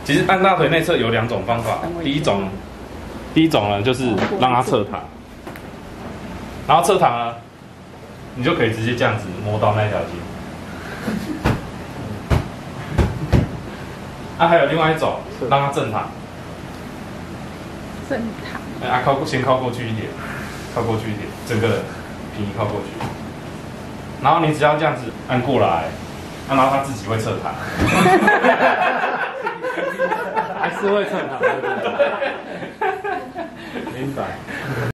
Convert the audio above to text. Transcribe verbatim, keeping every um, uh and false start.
其实按大腿内侧有两种方法，第一种，第一种呢就是让它侧躺，然后侧躺呢，你就可以直接这样子摸到那条筋。啊，还有另外一种，让它正躺。 正躺。 哎，啊，靠过，先靠过去一点，靠过去一点，整个平移靠过去。然后你只要这样子按过来，啊、然后它自己会侧躺。 还是会侧躺，对不对？明白。